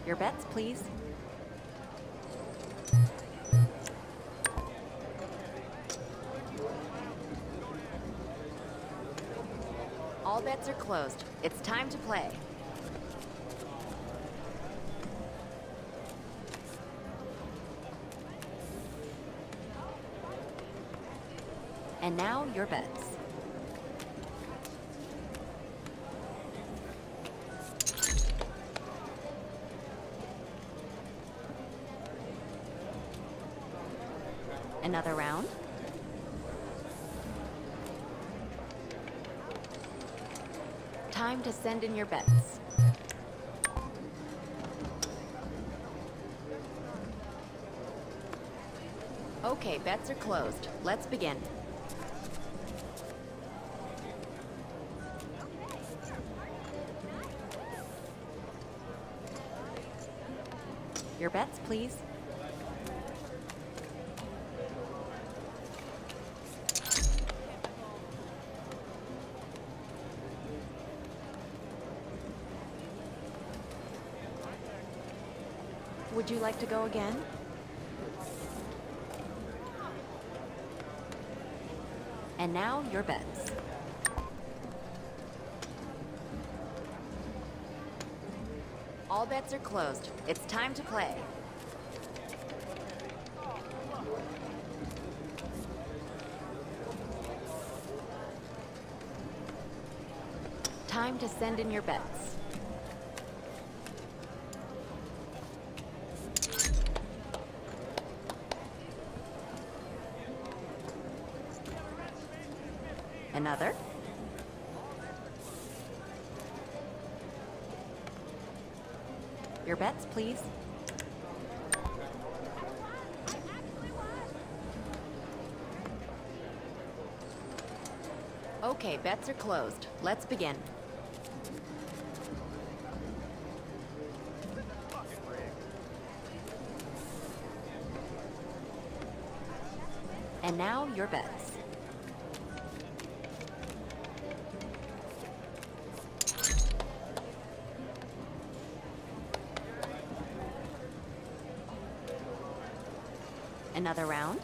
Your bets, please. All bets are closed. It's time to play. And now, your bets. Another round. Time to send in your bets. Okay, bets are closed. Let's begin. Your bets, please. Would you like to go again? And now, your bets. All bets are closed. It's time to play. Time to send in your bets. Another. Your bets, please. Okay, bets are closed. Let's begin. And now, your bets. Another round.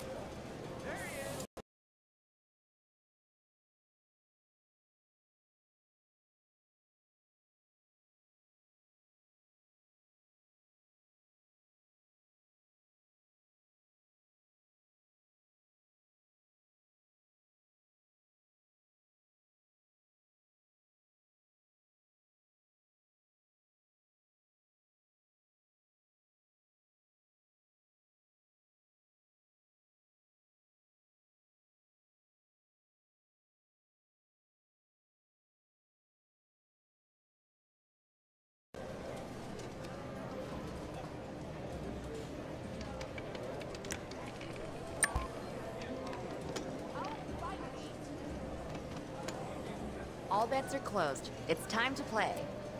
All bets are closed. It's time to play.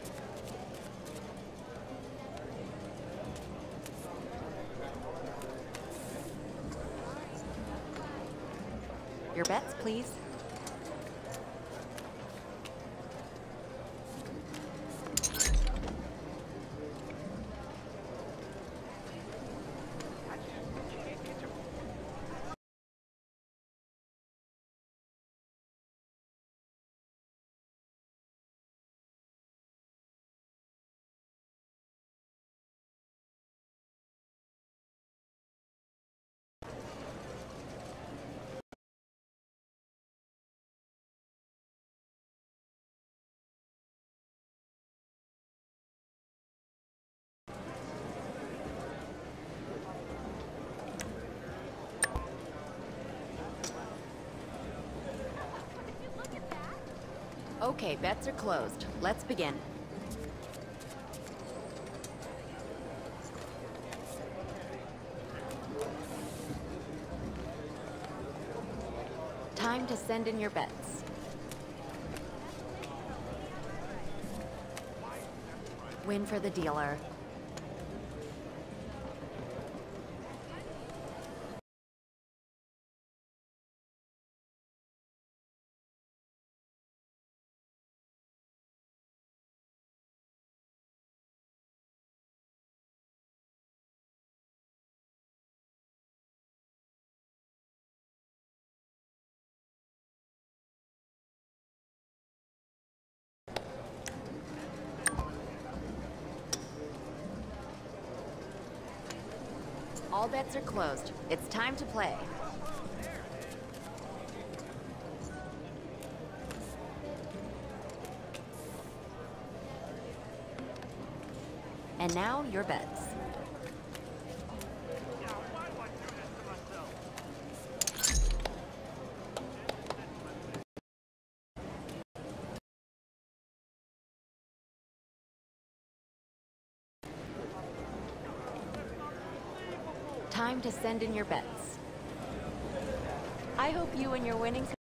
Your bets, please. Okay, bets are closed. Let's begin. Time to send in your bets. Win for the dealer. All bets are closed. It's time to play. And now, your bets. Time to send in your bets. I hope you and your winnings